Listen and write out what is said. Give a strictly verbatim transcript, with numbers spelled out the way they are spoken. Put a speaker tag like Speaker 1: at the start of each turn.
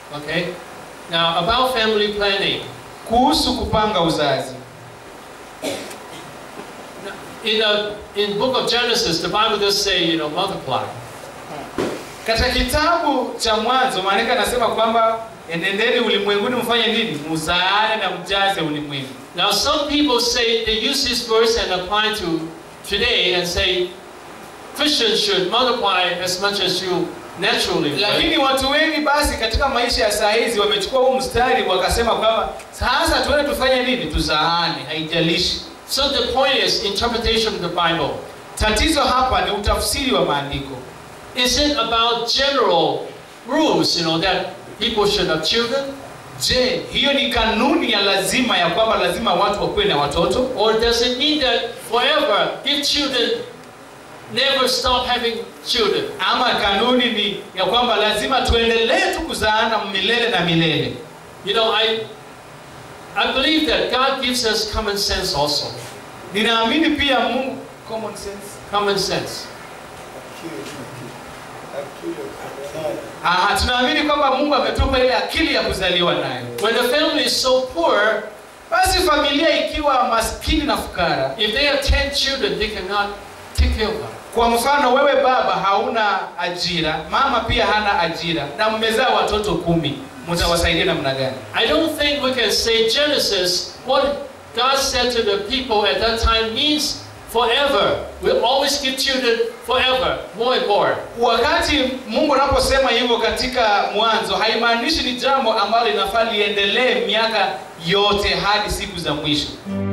Speaker 1: Okay? Now, about family planning.
Speaker 2: Kuhusu kupanga uzazi.
Speaker 1: In a in book of Genesis, the Bible does say, you know, multiply.
Speaker 2: Katika kitabu cha Mwanzo maana anasema kwamba enendeni ulimwenguni mfanye nini? Mzaane na mjaze ulimwengu.
Speaker 1: Now some people say they use this verse and apply to today and say Christians should multiply as much as you naturally.
Speaker 2: Lakini watu wengi basi katika maisha ya saa hizi wamechukua huu mstari wakasema kwamba sasa tuende tufanye nini? Tuzaane, haijalishi.
Speaker 1: So the point is interpretation of the Bible.
Speaker 2: Tatizo hapa ni utafsiri wa maandiko.
Speaker 1: Is it about general rules, you know, that people should have children?
Speaker 2: Je, hiyo ni kanuni ya lazima ya kwamba lazima watu wakuwe na watoto?
Speaker 1: Or does it mean that forever, if children never stop having children?
Speaker 2: Ama kanuni ni ya kwamba lazima tuendelee tu kuzaana milele na milele?
Speaker 1: You know, I I believe that God gives us common sense also.
Speaker 2: Ninaamini pia Mungu common sense.
Speaker 1: Common sense.
Speaker 2: Ah, tunaamini kwamba Mungu ametupa ile akili ya kuzaliwa nayo.
Speaker 1: When the family is so poor,
Speaker 2: basi familia ikiwa maskini na fukara,
Speaker 1: if they have ten children, they cannot take care of them.
Speaker 2: Kwa mfano wewe baba hauna ajira, mama pia hana ajira, na mmezaa watoto kumi, mtawasaidia namna gani?
Speaker 1: I don't think we can say Genesis, what God said to the people at that time means forever. We'll always give children forever, more and more.
Speaker 2: Wakati Mungu anaposema hivyo katika Mwanzo, haimaanishi ni jambo ambalo linafaa liendelee miaka yote hadi siku za mwisho.